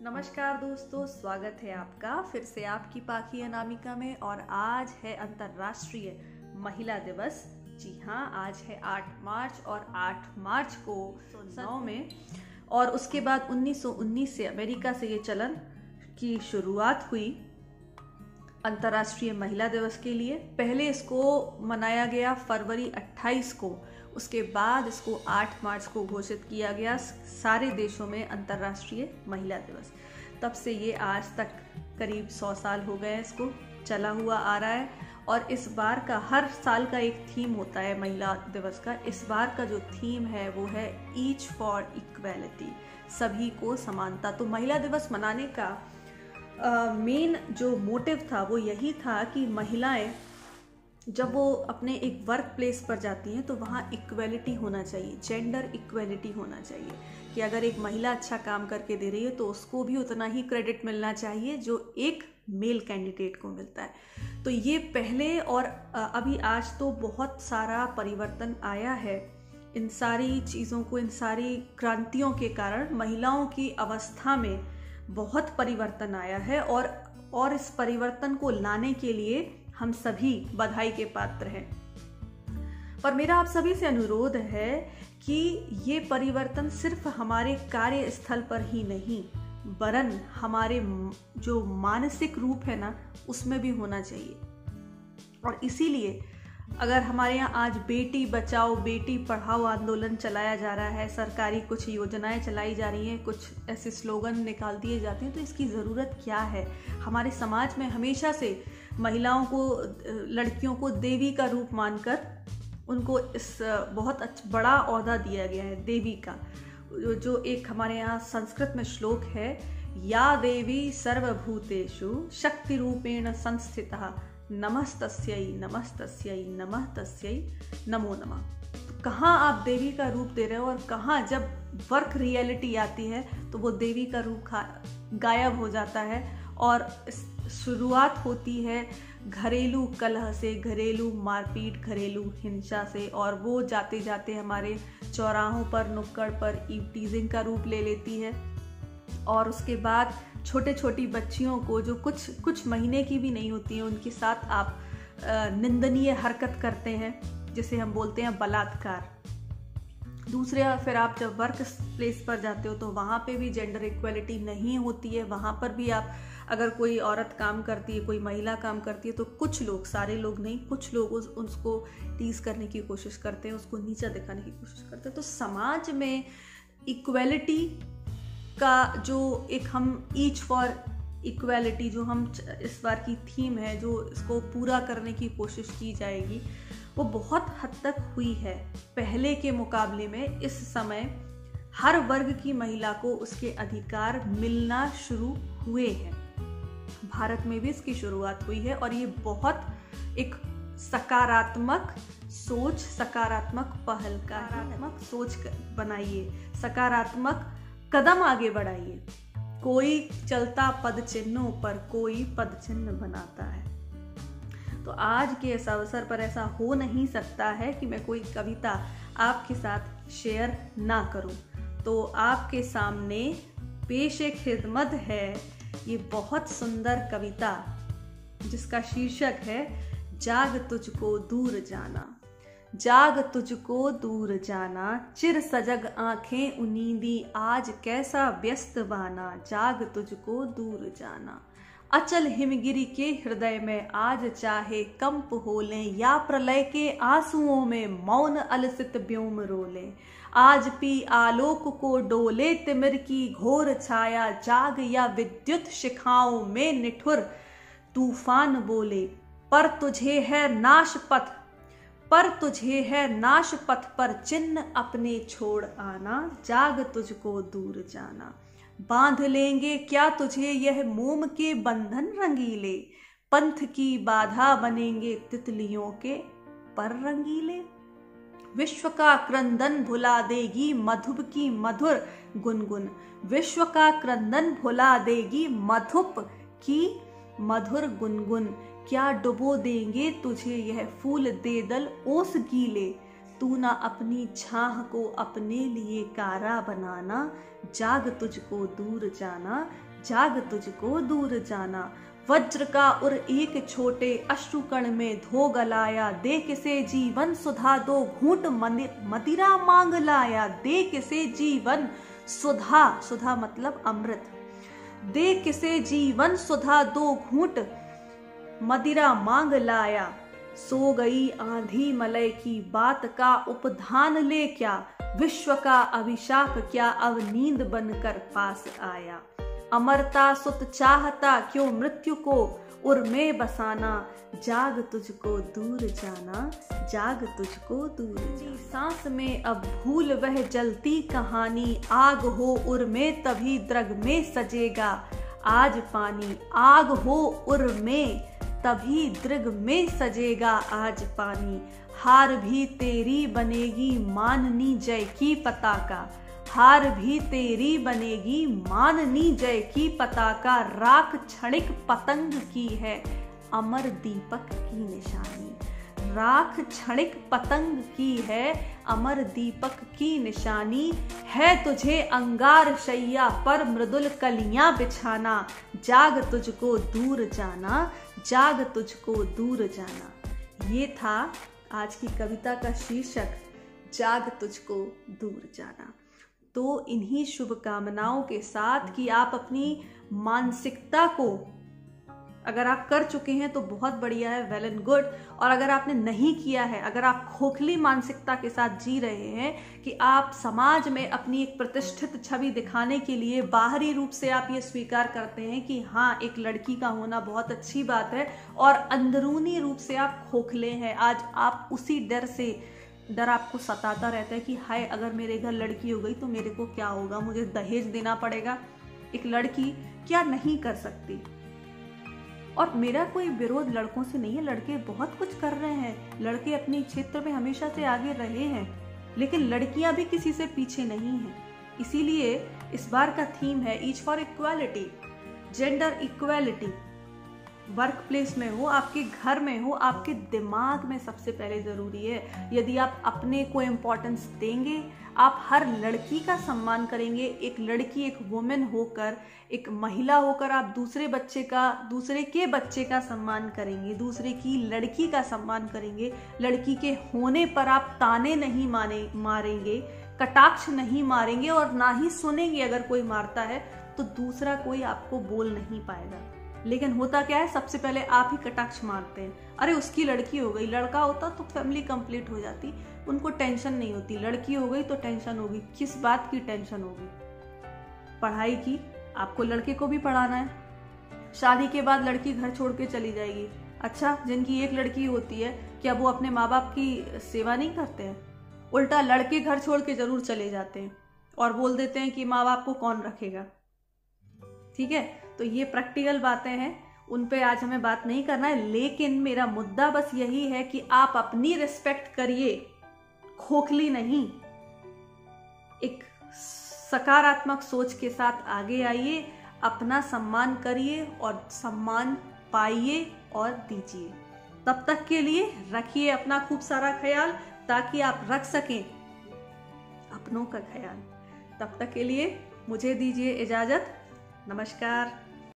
नमस्कार दोस्तों, स्वागत है आपका फिर से आपकी पाखी अनामिका में। और आज है अंतर्राष्ट्रीय महिला दिवस। जी हाँ, आज है 8 मार्च और 8 मार्च को 1909 में और उसके बाद 1919 से अमेरिका से ये चलन की शुरुआत हुई अंतर्राष्ट्रीय महिला दिवस के लिए। पहले इसको मनाया गया फरवरी 28 को, उसके बाद इसको 8 मार्च को घोषित किया गया सारे देशों में अंतर्राष्ट्रीय महिला दिवस। तब से ये आज तक करीब 100 साल हो गए इसको चला हुआ आ रहा है। और इस बार का हर साल का एक थीम होता है महिला दिवस का। इस बार का जो थीम है वो है ईच फॉर इक्वेलिटी, सभी को समानता। तो महिला दिवस मनाने का मेन जो मोटिव था वो यही था कि महिलाएं जब वो अपने एक वर्क प्लेस पर जाती हैं तो वहाँ इक्वेलिटी होना चाहिए, जेंडर इक्वेलिटी होना चाहिए कि अगर एक महिला अच्छा काम करके दे रही है तो उसको भी उतना ही क्रेडिट मिलना चाहिए जो एक मेल कैंडिडेट को मिलता है। तो ये पहले और अभी आज तो बहुत सारा परिवर्तन आया है। इन सारी चीज़ों को, इन सारी क्रांतियों के कारण महिलाओं की अवस्था में बहुत परिवर्तन आया है और इस परिवर्तन को लाने के लिए हम सभी बधाई के पात्र हैं। पर मेरा आप सभी से अनुरोध है कि ये परिवर्तन सिर्फ हमारे कार्यस्थल पर ही नहीं वरन हमारे जो मानसिक रूप है ना उसमें भी होना चाहिए। और इसीलिए अगर हमारे यहाँ आज बेटी बचाओ बेटी पढ़ाओ आंदोलन चलाया जा रहा है, सरकारी कुछ योजनाएं चलाई जा रही हैं, कुछ ऐसे स्लोगन निकाल दिए जाते हैं, तो इसकी ज़रूरत क्या है? हमारे समाज में हमेशा से महिलाओं को, लड़कियों को देवी का रूप मानकर उनको इस बहुत बड़ा ओहदा दिया गया है देवी का। जो एक हमारे यहाँ संस्कृत में श्लोक है, या देवी सर्वभूतेषु शक्ति रूपेण संस्थिता नमस्तस्यै नमस्तस्यै नमस्तस्यै नमो नमः। तो कहाँ आप देवी का रूप दे रहे हो और कहाँ जब वर्क रियलिटी आती है तो वो देवी का रूप गायब हो जाता है। और शुरुआत होती है घरेलू कलह से, घरेलू मारपीट, घरेलू हिंसा से, और वो जाते जाते हमारे चौराहों पर, नुक्कड़ पर ईवटीजिंग का रूप ले लेती है। और उसके बाद छोटे छोटी बच्चियों को जो कुछ महीने की भी नहीं होती हैं उनके साथ आप निंदनीय हरकत करते हैं जिसे हम बोलते हैं बलात्कार। दूसरे फिर आप जब वर्क प्लेस पर जाते हो तो वहाँ पे भी जेंडर इक्वेलिटी नहीं होती है। वहाँ पर भी आप अगर कोई औरत काम करती है, कोई महिला काम करती है तो कुछ लोग, सारे लोग नहीं, कुछ लोग उसको टीज करने की कोशिश करते हैं, उसको नीचा दिखाने की कोशिश करते हैं। तो समाज में इक्वेलिटी का जो एक हम ईच फॉर इक्वेलिटी जो हम इस बार की थीम है, जो इसको पूरा करने की कोशिश की जाएगी, वो बहुत हद तक हुई है। पहले के मुकाबले में इस समय हर वर्ग की महिला को उसके अधिकार मिलना शुरू हुए हैं। भारत में भी इसकी शुरुआत हुई है और ये बहुत एक सकारात्मक सोच, सकारात्मक पहल, सकारात्मक सोच बनाइए, सकारात्मक कदम आगे बढ़ाइए। कोई चलता पद चिन्हों पर कोई पद चिन्ह बनाता है। तो आज के इस अवसर पर ऐसा हो नहीं सकता है कि मैं कोई कविता आपके साथ शेयर ना करूं। तो आपके सामने पेश खिदमत है ये बहुत सुंदर कविता जिसका शीर्षक है जाग तुझको दूर जाना। जाग तुझको दूर जाना, चिर सजग आंखें उनींदी, आज कैसा व्यस्त बाना। जाग तुझको दूर जाना, अचल हिमगिरी के हृदय में आज चाहे कंप हो लें, या प्रलय के आंसुओं में मौन अलसित व्योम रोले। आज पी आलोक को डोले तिमिर की घोर छाया, जाग या विद्युत शिखाओं में निठुर तूफान बोले। पर तुझे है नाश पथ, पर तुझे है नाश पथ पर चिन्ह अपने छोड़ आना। जाग तुझको दूर जाना, बांध लेंगे क्या तुझे यह मोम के बंधन रंगीले। पंथ की बाधा बनेंगे तितलियों के पर रंगीले। विश्व का क्रंदन भुला देगी मधुप की मधुर गुनगुन। विश्व का क्रंदन भुला देगी मधुप की मधुर गुनगुन। क्या डुबो देंगे तुझे यह फूल देदल ओस गीले। तू ना अपनी छाह को अपने लिए कारा बनाना। जाग तुझको दूर जाना, जाग तुझको दूर जाना। वज्र का उर एक छोटे अश्रुकण में धो गलाया, दे किसे जीवन सुधा दो घूंट मदिरा मांग लाया। दे किसे जीवन सुधा, सुधा मतलब अमृत, दे किसे जीवन सुधा दो घूंट मदिरा मांग लाया। सो गई आंधी मलय की बात का उपधान ले क्या, विश्व का अभिशाप क्या अब नींद बनकर पास आया। अमरता सुत चाहता क्यों मृत्यु को उर में बसाना, जाग तुझको दूर जाना, जाग तुझको दूर जाना। सांस में अब भूल वह जलती कहानी, आग हो उर में तभी द्रग में सजेगा। आज पानी आग हो उर में तभी दृग में सजेगा आज पानी। हार भी तेरी बनेगी माननी जय की पताका, हार भी तेरी बनेगी माननी जय की पताका। राख क्षणिक पतंग की है अमर दीपक की निशानी, राख क्षणिक पतंग की है अमर दीपक की निशानी। है तुझे अंगार शैया पर मृदुल कलियां बिछाना, जाग तुझको दूर जाना, जाग तुझको दूर जाना। ये था आज की कविता का शीर्षक, जाग तुझको दूर जाना। तो इन्हीं शुभकामनाओं के साथ कि आप अपनी मानसिकता को अगर आप कर चुके हैं तो बहुत बढ़िया है, वेल एंड गुड। और अगर आपने नहीं किया है, अगर आप खोखली मानसिकता के साथ जी रहे हैं कि आप समाज में अपनी एक प्रतिष्ठित छवि दिखाने के लिए बाहरी रूप से आप ये स्वीकार करते हैं कि हाँ एक लड़की का होना बहुत अच्छी बात है, और अंदरूनी रूप से आप खोखले हैं, आज आप उसी डर आपको सताता रहता है कि हाय अगर मेरे घर लड़की हो गई तो मेरे को क्या होगा, मुझे दहेज देना पड़ेगा। एक लड़की क्या नहीं कर सकती। और मेरा कोई विरोध लड़कों से नहीं है, लड़के बहुत कुछ कर रहे हैं, लड़के अपने क्षेत्र में हमेशा से आगे रहे हैं, लेकिन लड़कियां भी किसी से पीछे नहीं हैं। इसीलिए इस बार का थीम है each for equality, gender equality. Work place में हो, आपके घर में हो, आपके दिमाग में सबसे पहले जरूरी है। यदि आप अपने को इम्पोर्टेंस देंगे, आप हर लड़की का सम्मान करेंगे, एक लड़की एक वुमेन होकर, एक महिला होकर आप दूसरे के बच्चे का सम्मान करेंगे, दूसरे की लड़की का सम्मान करेंगे। लड़की के होने पर आप ताने नहीं मारेंगे, कटाक्ष नहीं मारेंगे, और ना ही सुनेंगे। अगर कोई मारता है तो दूसरा कोई आपको बोल नहीं पाएगा। लेकिन होता क्या है, सबसे पहले आप ही कटाक्ष मारते हैं, अरे उसकी लड़की हो गई। लड़का होता तो फैमिली कंप्लीट हो जाती, उनको टेंशन नहीं होती। लड़की हो गई तो टेंशन होगी। किस बात की टेंशन होगी? पढ़ाई की। आपको लड़के को भी पढ़ाना है। शादी के बाद लड़की घर छोड़ के चली जाएगी। अच्छा, जिनकी एक लड़की होती है क्या वो अपने माँ बाप की सेवा नहीं करते हैं? उल्टा लड़के घर छोड़ के जरूर चले जाते हैं और बोल देते हैं कि माँ बाप को कौन रखेगा। ठीक है, तो ये प्रैक्टिकल बातें हैं, उन पे आज हमें बात नहीं करना है। लेकिन मेरा मुद्दा बस यही है कि आप अपनी रिस्पेक्ट करिए, खोखली नहीं। एक सकारात्मक सोच के साथ आगे आइए, अपना सम्मान करिए और सम्मान पाइए और दीजिए। तब तक के लिए रखिए अपना खूब सारा ख्याल, ताकि आप रख सकें अपनों का ख्याल। तब तक के लिए मुझे दीजिए इजाजत। नमस्कार।